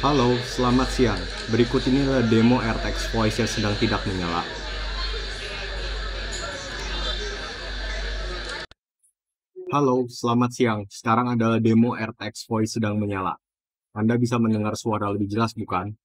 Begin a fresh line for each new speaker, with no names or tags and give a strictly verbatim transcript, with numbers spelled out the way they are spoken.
Halo, selamat siang. Berikut ini adalah demo AirTags Voice yang sedang tidak menyala. Halo, selamat siang. Sekarang adalah demo AirTags Voice sedang menyala. Anda bisa mendengar suara lebih jelas, bukan?